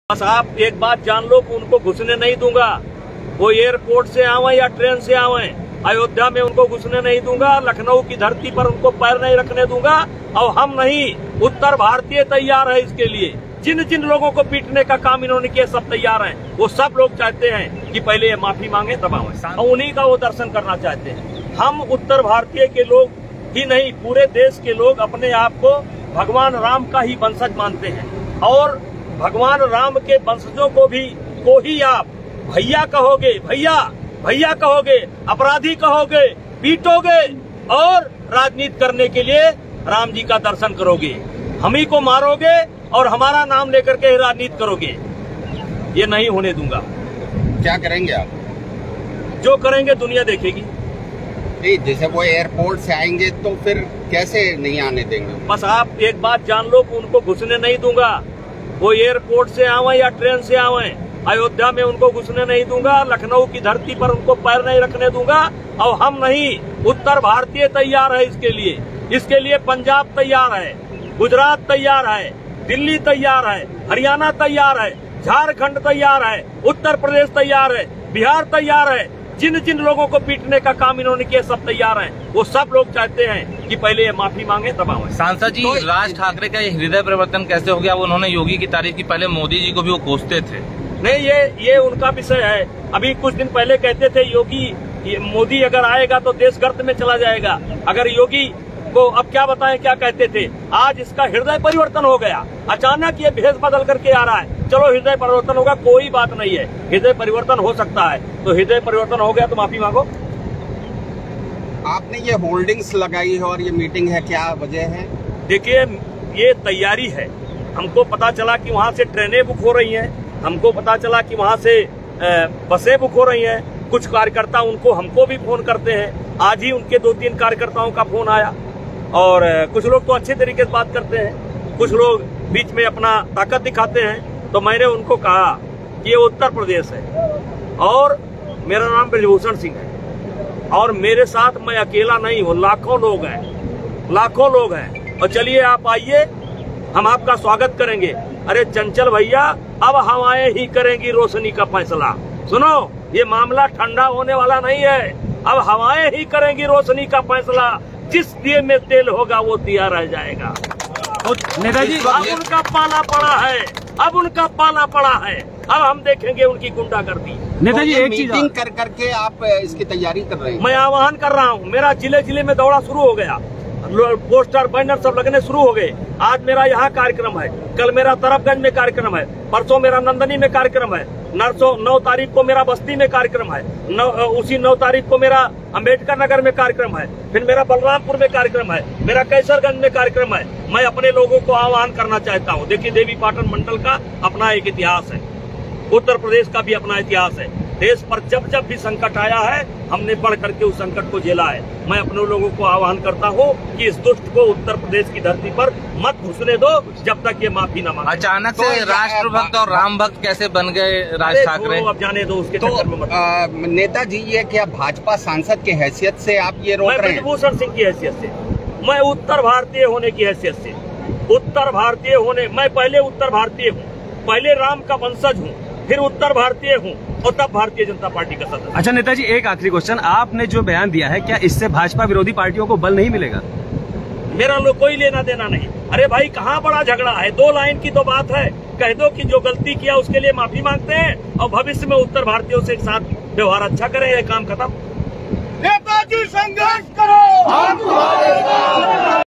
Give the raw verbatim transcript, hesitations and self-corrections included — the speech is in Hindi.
बस आप एक बात जान लो कि उनको घुसने नहीं दूंगा। वो एयरपोर्ट से आवे या ट्रेन से आवे, अयोध्या में उनको घुसने नहीं दूंगा। लखनऊ की धरती पर उनको पैर नहीं रखने दूंगा। और हम नहीं, उत्तर भारतीय तैयार है इसके लिए। जिन जिन लोगों को पीटने का काम इन्होंने किया सब तैयार हैं। वो सब लोग चाहते हैं कि पहले ये माफी मांगे तब आवे, और उन्हीं का वो दर्शन करना चाहते हैं। हम उत्तर भारतीय के लोग ही नहीं, पूरे देश के लोग अपने आप को भगवान राम का ही वंशज मानते हैं। और भगवान राम के वंशजों को भी को ही आप भैया कहोगे, भैया भैया कहोगे, अपराधी कहोगे, पीटोगे और राजनीति करने के लिए राम जी का दर्शन करोगे। हम ही को मारोगे और हमारा नाम लेकर के राजनीति करोगे। ये नहीं होने दूंगा। क्या करेंगे आप? जो करेंगे दुनिया देखेगी। नहीं, जैसे वो एयरपोर्ट से आएंगे तो फिर कैसे नहीं आने देंगे? बस आप एक बात जान लो कि उनको घुसने नहीं दूंगा। वो एयरपोर्ट से आवे या ट्रेन से आवे, अयोध्या में उनको घुसने नहीं दूंगा। लखनऊ की धरती पर उनको पैर नहीं रखने दूंगा। और हम नहीं, उत्तर भारतीय तैयार है इसके लिए। इसके लिए पंजाब तैयार है, गुजरात तैयार है, दिल्ली तैयार है, हरियाणा तैयार है, झारखंड तैयार है, उत्तर प्रदेश तैयार है, बिहार तैयार है। जिन जिन लोगों को पीटने का काम इन्होंने किया सब तैयार हैं। वो सब लोग चाहते हैं कि पहले ये माफी मांगे तब आवे। सांसद जी, तो राज ठाकरे का ये हृदय परिवर्तन कैसे हो गया? वो उन्होंने योगी की तारीफ की, पहले मोदी जी को भी वो कोसते थे। नहीं, ये ये उनका विषय है। अभी कुछ दिन पहले कहते थे योगी, मोदी अगर आएगा तो देश गर्त में चला जाएगा। अगर योगी को अब क्या बताएं क्या कहते थे। आज इसका हृदय परिवर्तन हो गया। अचानक ये भेष बदल करके आ रहा है। चलो हृदय परिवर्तन होगा, कोई बात नहीं है, हृदय परिवर्तन हो सकता है। तो हृदय परिवर्तन हो गया तो माफी मांगो। आपने ये होल्डिंग्स लगाई है और ये मीटिंग है, क्या वजह है? देखिए, ये तैयारी है। हमको पता चला कि वहाँ से ट्रेनें बुक हो रही हैं। हमको पता चला कि वहाँ से बसें बुक हो रही हैं। कुछ कार्यकर्ता उनको हमको भी फोन करते हैं। आज ही उनके दो तीन कार्यकर्ताओं का फोन आया। और कुछ लोग तो अच्छे तरीके से बात करते हैं, कुछ लोग बीच में अपना ताकत दिखाते हैं। तो मैंने उनको कहा कि ये उत्तर प्रदेश है और मेरा नाम ब्रजभूषण सिंह है और मेरे साथ मैं अकेला नहीं हूँ, लाखों लोग हैं, लाखों लोग हैं। और चलिए आप आइए, हम आपका स्वागत करेंगे। अरे चंचल भैया, अब हवाएं ही करेंगी रोशनी का फैसला। सुनो, ये मामला ठंडा होने वाला नहीं है। अब हवाएं ही करेंगी रोशनी का फैसला। जिस दिए में तेल होगा वो दिया रह जाएगा। नेताजी, अब उनका पाला पड़ा है, अब उनका पाला पड़ा है। अब हम देखेंगे उनकी गुंडागर्दी। नेताजी, एक मीटिंग कर करके आप इसकी तैयारी कर रहे हैं? मैं आह्वान कर रहा हूँ। मेरा जिले जिले में दौड़ा शुरू हो गया, पोस्टर बैनर सब लगने शुरू हो गए। आज मेरा यहाँ कार्यक्रम है, कल मेरा तरफगंज में कार्यक्रम है, परसों मेरा नंदनी में कार्यक्रम है, नौ नौ तारीख को मेरा बस्ती में कार्यक्रम है, नौ, उसी नौ तारीख को मेरा अंबेडकर नगर में कार्यक्रम है, फिर मेरा बलरामपुर में कार्यक्रम है, मेरा कैसरगंज में कार्यक्रम है। मैं अपने लोगों को आह्वान करना चाहता हूँ। देखिए, देवी पाटन मंडल का अपना एक इतिहास है, उत्तर प्रदेश का भी अपना इतिहास है। देश पर जब जब भी संकट आया है, हमने बढ़ करके उस संकट को झेला है। मैं अपने लोगों को आह्वान करता हूँ कि इस दुष्ट को उत्तर प्रदेश की धरती पर मत घुसने दो जब तक ये माफी न मांगे। अचानक से तो राष्ट्रभक्त और राम भक्त कैसे बन गए राज ठाकरे? अब जाने दो उसके तो, चक्कर में मत। नेताजी, ये क्या भाजपा सांसद की हैसियत से आप ये रोक रहे हैं? ब्रजभूषण सिंह की हैसियत से, मैं उत्तर भारतीय होने की हैसियत से, उत्तर भारतीय होने, मैं पहले उत्तर भारतीय हूँ, पहले राम का वंशज हूँ, फिर उत्तर भारतीय हूँ और तब भारतीय जनता पार्टी का सदस्य। अच्छा नेताजी, एक आखिरी क्वेश्चन, आपने जो बयान दिया है, क्या इससे भाजपा विरोधी पार्टियों को बल नहीं मिलेगा? मेरा लोग कोई लेना देना नहीं। अरे भाई, कहाँ बड़ा झगड़ा है? दो लाइन की तो बात है। कह दो कि जो गलती किया उसके लिए माफी मांगते हैं और भविष्य में उत्तर भारतीयों से एक साथ व्यवहार अच्छा करें। ये काम खत्म। नेताजी संघर्ष